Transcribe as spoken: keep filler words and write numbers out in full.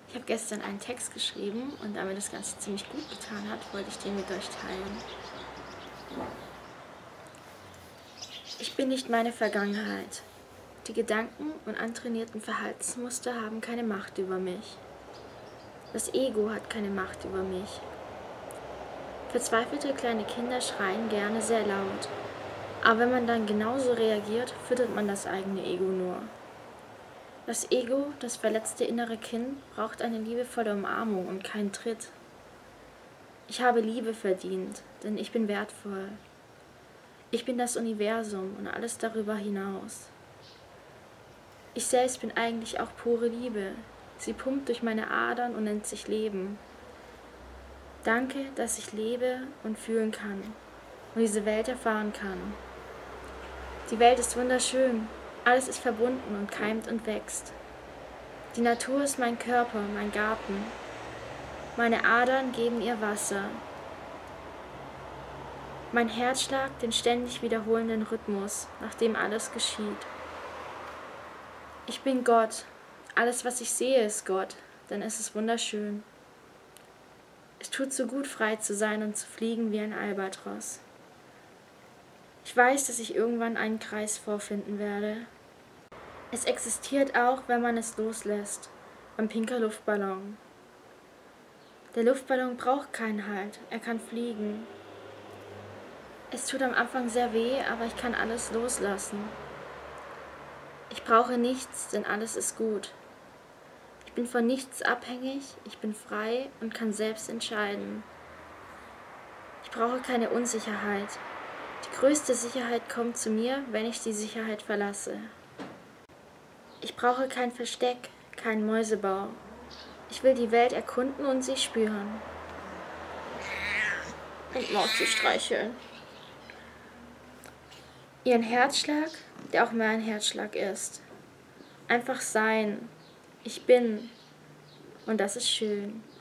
Ich habe gestern einen Text geschrieben und da mir das Ganze ziemlich gut getan hat, wollte ich den mit euch teilen. Ich bin nicht meine Vergangenheit. Die Gedanken und antrainierten Verhaltensmuster haben keine Macht über mich. Das Ego hat keine Macht über mich. Verzweifelte kleine Kinder schreien gerne sehr laut, aber wenn man dann genauso reagiert, füttert man das eigene Ego nur. Das Ego, das verletzte innere Kind, braucht eine liebevolle Umarmung und keinen Tritt. Ich habe Liebe verdient, denn ich bin wertvoll. Ich bin das Universum und alles darüber hinaus. Ich selbst bin eigentlich auch pure Liebe. Sie pumpt durch meine Adern und nennt sich Leben. Danke, dass ich lebe und fühlen kann und diese Welt erfahren kann. Die Welt ist wunderschön. Alles ist verbunden und keimt und wächst. Die Natur ist mein Körper, mein Garten. Meine Adern geben ihr Wasser. Mein Herzschlag den ständig wiederholenden Rhythmus, nach dem alles geschieht. Ich bin Gott. Alles, was ich sehe, ist Gott, denn es ist wunderschön. Es tut so gut, frei zu sein und zu fliegen wie ein Albatros. Ich weiß, dass ich irgendwann einen Kreis vorfinden werde. Es existiert auch, wenn man es loslässt, ein pinker Luftballon. Der Luftballon braucht keinen Halt, er kann fliegen. Es tut am Anfang sehr weh, aber ich kann alles loslassen. Ich brauche nichts, denn alles ist gut. Ich bin von nichts abhängig, ich bin frei und kann selbst entscheiden. Ich brauche keine Unsicherheit. Die größte Sicherheit kommt zu mir, wenn ich die Sicherheit verlasse. Ich brauche kein Versteck, keinen Mäusebau. Ich will die Welt erkunden und sie spüren. Und Mauzi streicheln. Ihren Herzschlag, der auch mein Herzschlag ist. Einfach sein. Ich bin. Und das ist schön.